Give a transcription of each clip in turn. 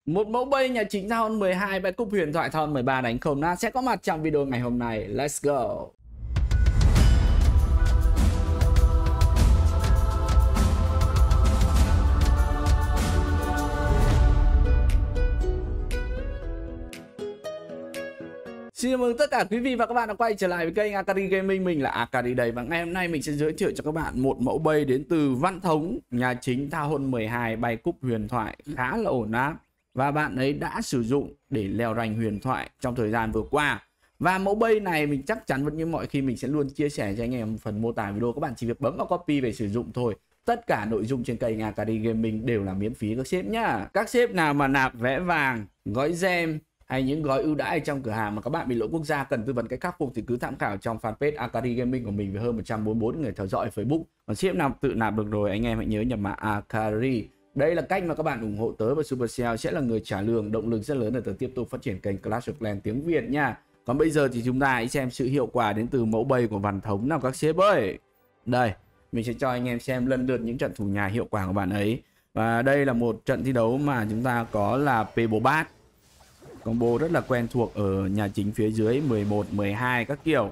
Một mẫu bay nhà chính Thon 12 bài cúp huyền thoại Thon 13 đánh không nát sẽ có mặt trong video ngày hôm nay. Let's go. Xin chào mừng tất cả quý vị và các bạn đã quay trở lại với kênh Akari Gaming. Mình là Akari đây và ngày hôm nay mình sẽ giới thiệu cho các bạn một mẫu bay đến từ Văn Thống, nhà chính Thon 12 bay cúp huyền thoại khá là ổn áp và bạn ấy đã sử dụng để leo rank huyền thoại trong thời gian vừa qua. Và mẫu bay này mình chắc chắn vẫn như mọi khi mình sẽ luôn chia sẻ cho anh em phần mô tả video, các bạn chỉ việc bấm vào copy về sử dụng thôi. Tất cả nội dung trên kênh Akari Gaming đều là miễn phí các sếp nhá. Các sếp nào mà nạp vé vàng, gói gem hay những gói ưu đãi trong cửa hàng mà các bạn bị lỗi quốc gia cần tư vấn cách khắc phục thì cứ tham khảo trong fanpage Akari Gaming của mình với hơn 144 người theo dõi Facebook. Còn ship nào tự nạp được rồi anh em hãy nhớ nhập mã Akari. Đây là cách mà các bạn ủng hộ tớ và Supercell sẽ là người trả lương, động lực rất lớn để tớ tiếp tục phát triển kênh Clash of Clans tiếng Việt nha. Còn bây giờ thì chúng ta hãy xem sự hiệu quả đến từ mẫu bay của Văn Thống nào các sếp ơi. Đây, mình sẽ cho anh em xem lần lượt những trận thủ nhà hiệu quả của bạn ấy. Và đây là một trận thi đấu mà chúng ta có là P4 combo rất là quen thuộc ở nhà chính phía dưới 11, 12 các kiểu.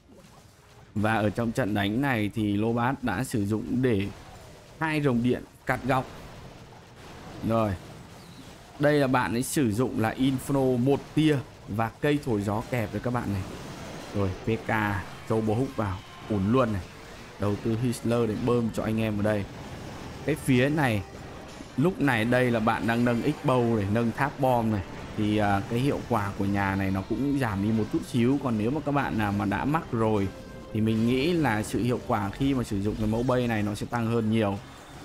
Và ở trong trận đánh này thì Lobat đã sử dụng để hai rồng điện cắt góc. Rồi. Đây là bạn ấy sử dụng là Inferno 1 tia và cây thổi gió kẹp với các bạn này. Rồi PK châu bố húc vào ổn luôn này. Đầu tư Hitler để bơm cho anh em ở đây. Cái phía này lúc này đây là bạn đang nâng X-bow này, nâng tháp bom này. Thì cái hiệu quả của nhà này nó cũng giảm đi một chút xíu. Còn nếu mà các bạn nào mà đã mắc rồi thì mình nghĩ là sự hiệu quả khi mà sử dụng cái mẫu bay này nó sẽ tăng hơn nhiều.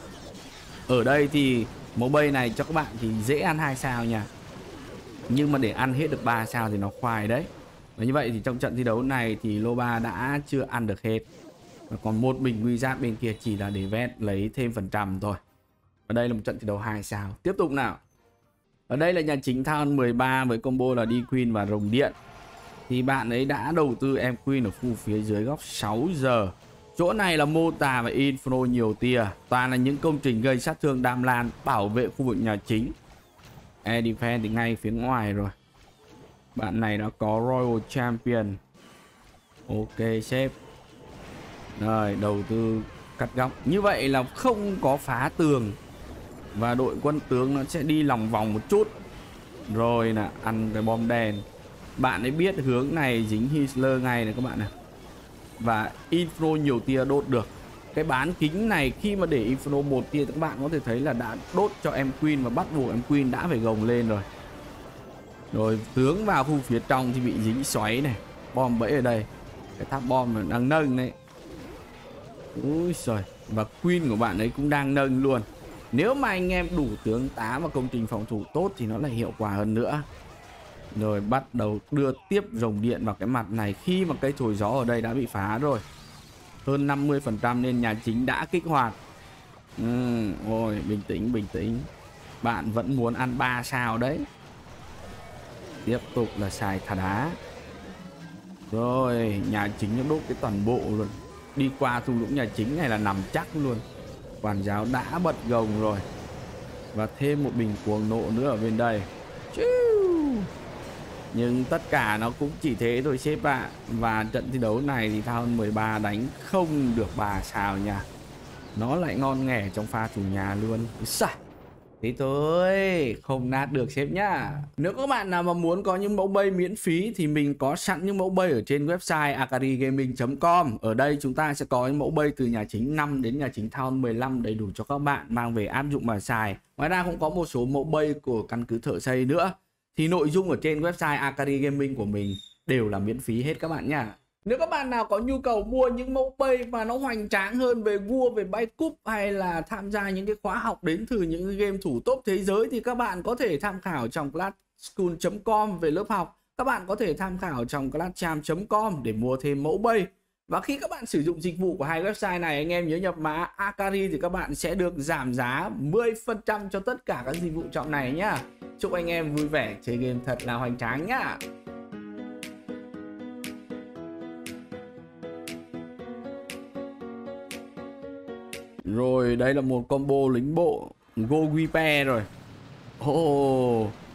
Ở đây thì mẫu bay này cho các bạn thì dễ ăn 2 sao nha. Nhưng mà để ăn hết được 3 sao thì nó khoai đấy. Và như vậy thì trong trận thi đấu này thì Loba đã chưa ăn được hết. Và còn một bình quy giáp bên kia chỉ là để vét lấy thêm phần trăm thôi. Và đây là một trận thi đấu 2 sao. Tiếp tục nào. Ở đây là nhà chính Thon 13 với combo là đi Queen và rồng điện. Thì bạn ấy đã đầu tư em Queen ở khu phía dưới góc 6 giờ. Chỗ này là mô tả và Inferno nhiều tia. Toàn là những công trình gây sát thương đam lan bảo vệ khu vực nhà chính. Defense thì ngay phía ngoài rồi. Bạn này đã có Royal Champion. Ok sếp. Rồi đầu tư cắt góc. Như vậy là không có phá tường. Và đội quân tướng nó sẽ đi lòng vòng một chút. Rồi là ăn cái bom đèn. Bạn ấy biết hướng này dính Hitler ngay này các bạn này. Và Inferno nhiều tia đốt được. Cái bán kính này khi mà để Inferno 1 tia các bạn có thể thấy là đã đốt cho em Queen. Và bắt buộc em Queen đã phải gồng lên rồi. Rồi tướng vào khu phía trong thì bị dính xoáy này. Bom bẫy ở đây. Cái tháp bom đang nâng đấy. Úi giời. Và Queen của bạn ấy cũng đang nâng luôn. Nếu mà anh em đủ tướng tá và công trình phòng thủ tốt thì nó lại hiệu quả hơn nữa. Rồi bắt đầu đưa tiếp rồng điện vào cái mặt này khi mà cây thổi gió ở đây đã bị phá rồi. Hơn 50% nên nhà chính đã kích hoạt. Ôi bình tĩnh bình tĩnh. Bạn vẫn muốn ăn 3 sao đấy. Tiếp tục là xài thả đá. Rồi nhà chính nó đốt cái toàn bộ luôn. Đi qua thung lũng nhà chính này là nằm chắc luôn. Quản giáo đã bật gồng rồi. Và thêm một bình cuồng nộ nữa ở bên đây. Nhưng tất cả nó cũng chỉ thế thôi sếp ạ. Và trận thi đấu này thì Thon 13 đánh không được 3 sao nha. Nó lại ngon nghẻ trong pha chủ nhà luôn. Thế thôi, không nát được sếp nhá. Nếu các bạn nào mà muốn có những mẫu bay miễn phí thì mình có sẵn những mẫu bay ở trên website akarigaming.com. Ở đây chúng ta sẽ có những mẫu bay từ nhà chính 5 đến nhà chính Thon 15 đầy đủ cho các bạn mang về áp dụng mà xài. Ngoài ra cũng có một số mẫu bay của căn cứ thợ xây nữa. Thì nội dung ở trên website Akari Gaming của mình đều là miễn phí hết các bạn nha. Nếu các bạn nào có nhu cầu mua những mẫu bay mà nó hoành tráng hơn về vua, về bay cúp hay là tham gia những cái khóa học đến từ những game thủ top thế giới thì các bạn có thể tham khảo trong clashschool.com về lớp học. Các bạn có thể tham khảo trong clashchamp.com để mua thêm mẫu bay. Và khi các bạn sử dụng dịch vụ của hai website này, anh em nhớ nhập mã Akari thì các bạn sẽ được giảm giá 10% cho tất cả các dịch vụ trọng này nhá. Chúc anh em vui vẻ chơi game thật là hoành tráng nhá. Rồi đây là một combo lính bộ Go Guipe rồi.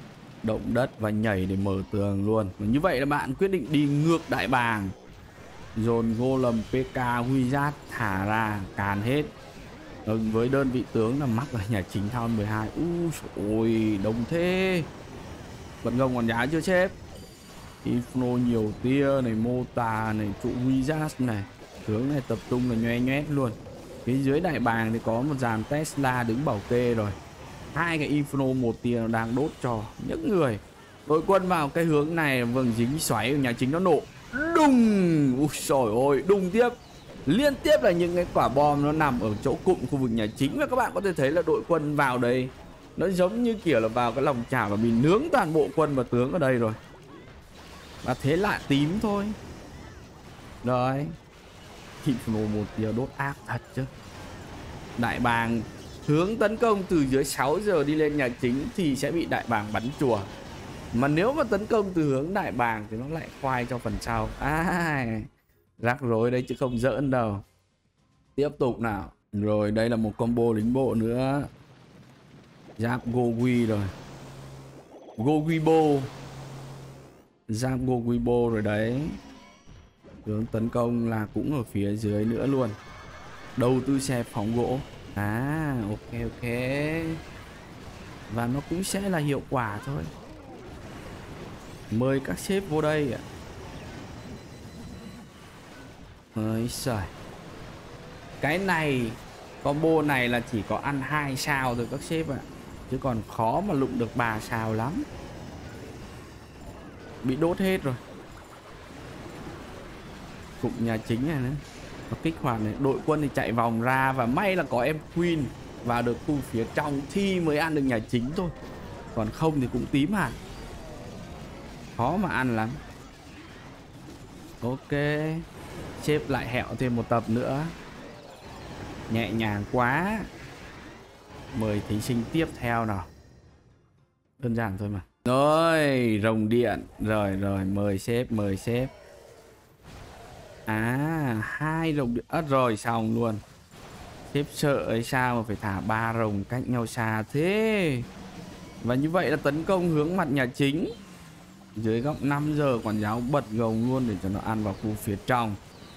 động đất và nhảy để mở tường luôn. Và như vậy là bạn quyết định đi ngược đại bàng, dồn golem PK Wizard thả ra càn hết. Với đơn vị tướng là mắc ở nhà chính thao 12. Ôi đông thế. Vận công còn giá chưa sếp? Inferno nhiều tia này, mô tà này, trụ Wizard này, tướng này tập trung là nhoe nhoét luôn. Phía dưới đại bàng thì có một dàn Tesla đứng bảo kê rồi. Hai cái Inferno một tia nó đang đốt cho những người. Đội quân vào cái hướng này, vâng, dính xoáy ở nhà chính nó nổ. Đùng. Ui trời ơi, đùng tiếp. Liên tiếp là những cái quả bom nó nằm ở chỗ cụm khu vực nhà chính. Và các bạn có thể thấy là đội quân vào đây nó giống như kiểu là vào cái lòng chảo và bị nướng toàn bộ quân và tướng ở đây rồi. Và thế lại tím thôi. Rồi. Inferno một tia đốt ác thật chứ. Đại bàng hướng tấn công từ dưới 6 giờ đi lên nhà chính thì sẽ bị đại bàng bắn chùa. Mà nếu mà tấn công từ hướng đại bàng thì nó lại khoai cho phần sau. Rắc rối đấy chứ không giỡn đâu. Tiếp tục nào. Rồi đây là một combo lính bộ nữa. Giáp Gogi rồi. Gogibo. Giáp Gogibo rồi đấy. Hướng tấn công là cũng ở phía dưới nữa luôn. Đầu tư xe phóng gỗ. Ok. Và nó cũng sẽ là hiệu quả thôi. Mời các sếp vô đây ạ. Ôi trời. Cái này, combo này là chỉ có ăn 2 sao thôi các sếp ạ. Chứ còn khó mà lụng được 3 sao lắm. Bị đốt hết rồi. Cụm nhà chính này nữa. Nó kích hoạt này. Đội quân thì chạy vòng ra. Và may là có em Queen vào được khu phía trong thì mới ăn được nhà chính thôi. Còn không thì cũng tím hẳn. Khó mà ăn lắm. Ok. Xếp lại hẹo thêm một tập nữa. Nhẹ nhàng quá. Mời thí sinh tiếp theo nào. Đơn giản thôi mà. Rồi, rồng điện. Rồi, mời sếp. 2 rồng điện. Rồi, xong luôn. Sếp sợ ấy sao mà phải thả 3 rồng cách nhau xa thế. Và như vậy là tấn công hướng mặt nhà chính. Dưới góc 5 giờ quản giáo bật gồng luôn để cho nó ăn vào khu phía trong.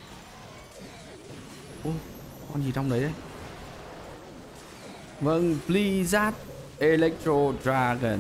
Con gì trong đấy đấy? Vâng, Blizzard Electro Dragon.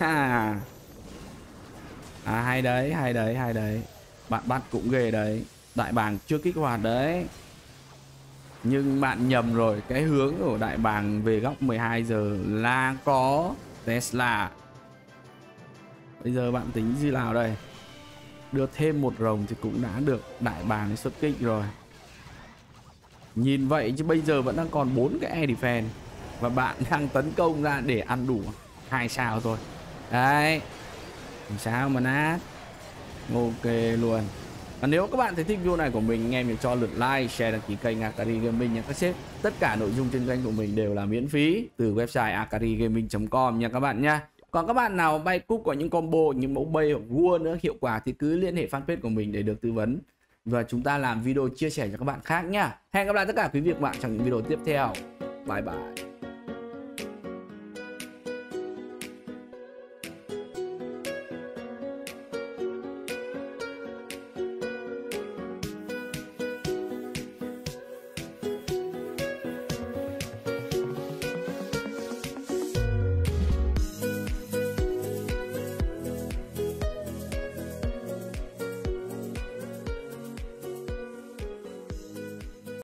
Hay đấy. Bạn bắt cũng ghê đấy. Đại bàng chưa kích hoạt đấy. Nhưng bạn nhầm rồi. Cái hướng của đại bàng về góc 12 giờ là có Tesla. Bây giờ bạn tính gì nào đây? Đưa thêm một rồng thì cũng đã được đại bàng xuất kích rồi. Nhìn vậy chứ bây giờ vẫn đang còn 4 cái air defense. Và bạn đang tấn công ra để ăn đủ 2 sao thôi. Đấy. Làm sao mà nát. Ok luôn. Và nếu các bạn thấy thích video này của mình, anh em nhớ cho lượt like, share, đăng ký kênh Akari Gaming nha các sếp. Tất cả nội dung trên kênh của mình đều là miễn phí từ website akarigaming.com nha các bạn nha. Còn các bạn nào bay cúp có những combo, những mẫu bay hoặc vua nữa hiệu quả thì cứ liên hệ fanpage của mình để được tư vấn. Và chúng ta làm video chia sẻ cho các bạn khác nhá. Hẹn gặp lại tất cả quý vị và các bạn trong những video tiếp theo. Bye bye.